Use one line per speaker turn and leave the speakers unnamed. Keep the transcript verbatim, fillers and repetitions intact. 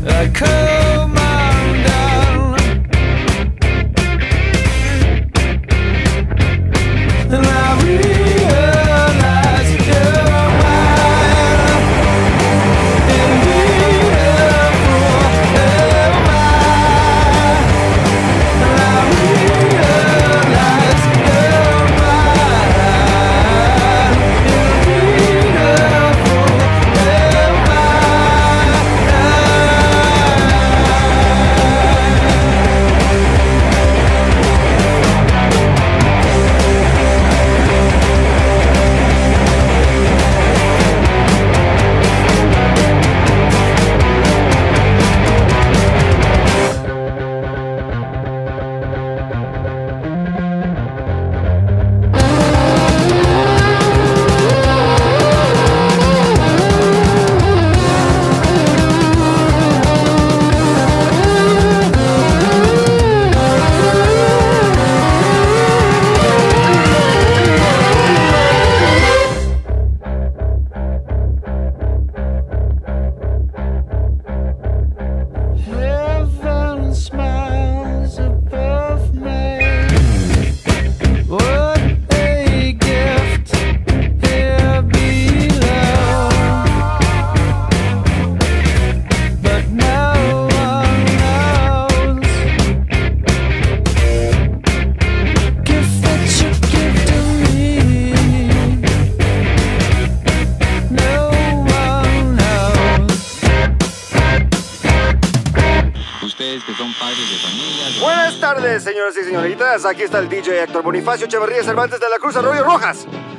I come undone, and I realize you're mine, and beautiful am I, and I realize you're mine, and beautiful am I. Heaven smiles above me. What a gift here below. But no one knows. Gift that you give to me. No one knows.
Ustedes que son padres de familia.
Buenas tardes, señoras y señoritas. Aquí está el D J Héctor Bonifacio Echeverría Cervantes de la Cruz Arroyo Rojas.